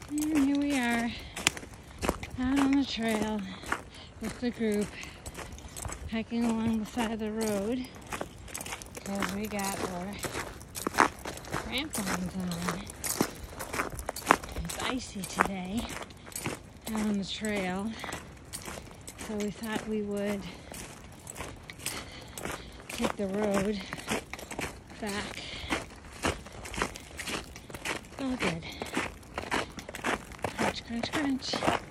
And here we are, out on the trail with the group, hiking along the side of the road, because we got our crampons on. It's icy today out on the trail, so we thought we would take the road back. All good. Crunch, crunch, crunch.